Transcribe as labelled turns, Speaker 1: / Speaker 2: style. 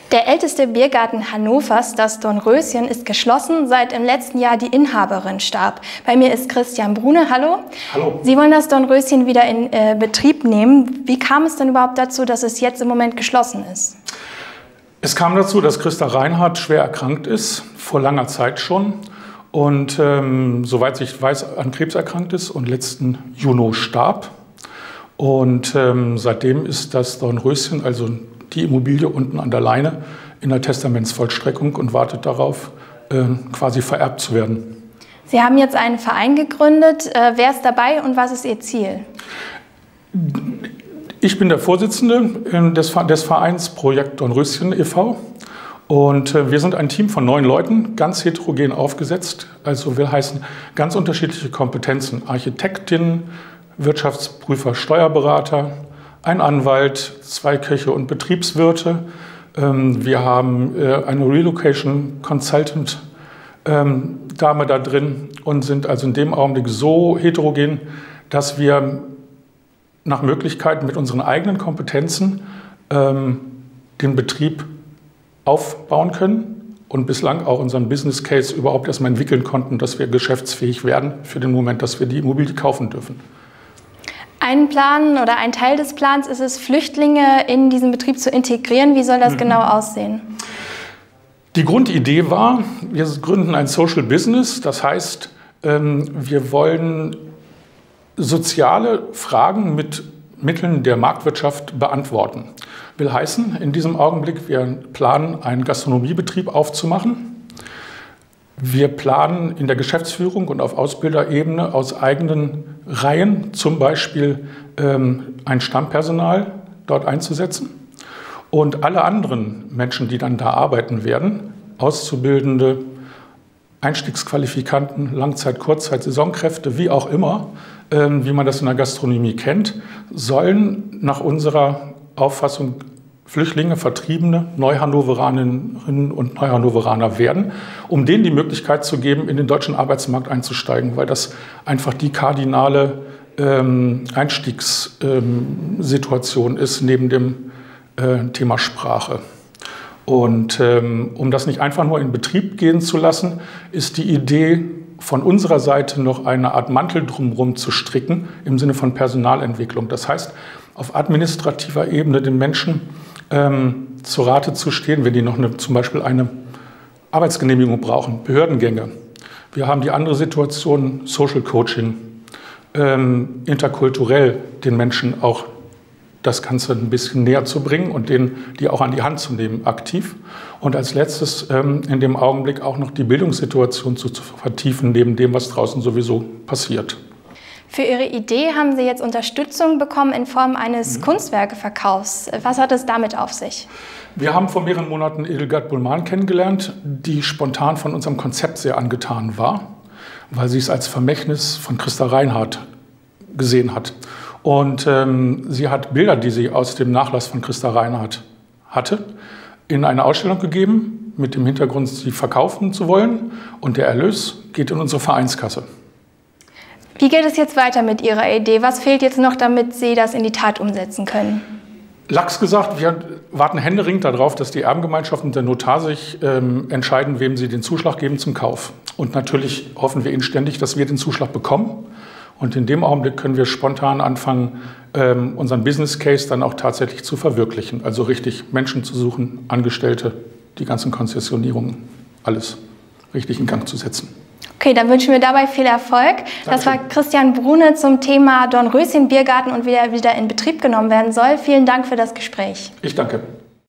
Speaker 1: Der älteste Biergarten Hannovers, das Dornröschen, ist geschlossen, seit im letzten Jahr die Inhaberin starb. Bei mir ist Christian Brune. Hallo.
Speaker 2: Hallo.
Speaker 1: Sie wollen das Dornröschen wieder in Betrieb nehmen. Wie kam es denn überhaupt dazu, dass es jetzt im Moment geschlossen ist?
Speaker 2: Es kam dazu, dass Christa Reinhardt schwer erkrankt ist, vor langer Zeit schon. Und soweit ich weiß, an Krebs erkrankt ist und letzten Juni starb. Und seitdem ist das Dornröschen, also die Immobilie unten an der Leine, in der Testamentsvollstreckung und wartet darauf, quasi vererbt zu werden.
Speaker 1: Sie haben jetzt einen Verein gegründet. Wer ist dabei und was ist Ihr Ziel?
Speaker 2: Ich bin der Vorsitzende des Vereins Projekt Dornröschen e.V. Und wir sind ein Team von 9 Leuten, ganz heterogen aufgesetzt. Also will heißen, ganz unterschiedliche Kompetenzen. Architektin, Wirtschaftsprüfer, Steuerberater, ein Anwalt, 2 Köche und Betriebswirte. Wir haben eine Relocation Consultant Dame da drin und sind also in dem Augenblick so heterogen, dass wir nach Möglichkeit mit unseren eigenen Kompetenzen den Betrieb aufbauen können und bislang auch unseren Business Case überhaupt erstmal entwickeln konnten, dass wir geschäftsfähig werden für den Moment, dass wir die Immobilie kaufen dürfen.
Speaker 1: Ein Plan oder ein Teil des Plans ist es, Flüchtlinge in diesen Betrieb zu integrieren. Wie soll das genau aussehen?
Speaker 2: Die Grundidee war, wir gründen ein Social Business. Das heißt, wir wollen soziale Fragen mit Mitteln der Marktwirtschaft beantworten. Will heißen, in diesem Augenblick, wir planen, einen Gastronomiebetrieb aufzumachen. Wir planen in der Geschäftsführung und auf Ausbilderebene aus eigenen Reihen zum Beispiel ein Stammpersonal dort einzusetzen. Und alle anderen Menschen, die dann da arbeiten werden, Auszubildende, Einstiegsqualifikanten, Langzeit-, Kurzzeit-, Saisonkräfte, wie auch immer, wie man das in der Gastronomie kennt, sollen nach unserer Auffassung Flüchtlinge, Vertriebene, Neuhannoveraninnen und Neuhannoveraner werden, um denen die Möglichkeit zu geben, in den deutschen Arbeitsmarkt einzusteigen, weil das einfach die kardinale Einstiegssituation ist neben dem Thema Sprache. Und um das nicht einfach nur in Betrieb gehen zu lassen, ist die Idee von unserer Seite noch eine Art Mantel drumherum zu stricken im Sinne von Personalentwicklung. Das heißt, auf administrativer Ebene den Menschen zur Rate zu stehen, wenn die noch zum Beispiel eine Arbeitsgenehmigung brauchen, Behördengänge. Wir haben die andere Situation, Social Coaching, interkulturell den Menschen auch das Ganze ein bisschen näher zu bringen und denen die auch an die Hand zu nehmen, aktiv. Und als letztes in dem Augenblick auch noch die Bildungssituation zu vertiefen, neben dem, was draußen sowieso passiert.
Speaker 1: Für Ihre Idee haben Sie jetzt Unterstützung bekommen in Form eines Kunstwerkeverkaufs. Was hat es damit auf sich?
Speaker 2: Wir haben vor mehreren Monaten Edelgard Bullmann kennengelernt, die spontan von unserem Konzept sehr angetan war, weil sie es als Vermächtnis von Christa Reinhardt gesehen hat. Und sie hat Bilder, die sie aus dem Nachlass von Christa Reinhardt hatte, in eine Ausstellung gegeben, mit dem Hintergrund, sie verkaufen zu wollen. Und der Erlös geht in unsere Vereinskasse.
Speaker 1: Wie geht es jetzt weiter mit Ihrer Idee? Was fehlt jetzt noch, damit Sie das in die Tat umsetzen können?
Speaker 2: Lax gesagt, wir warten händeringend darauf, dass die Erbengemeinschaft und der Notar sich entscheiden, wem sie den Zuschlag geben zum Kauf. Und natürlich hoffen wir inständig, dass wir den Zuschlag bekommen. Und in dem Augenblick können wir spontan anfangen, unseren Business Case dann auch tatsächlich zu verwirklichen. Also richtig Menschen zu suchen, Angestellte, die ganzen Konzessionierungen, alles richtig in Gang zu setzen.
Speaker 1: Okay, dann wünschen wir dabei viel Erfolg. Das war Christian Brune zum Thema Dornröschen Biergarten und wie er wieder in Betrieb genommen werden soll. Vielen Dank für das Gespräch.
Speaker 2: Ich danke.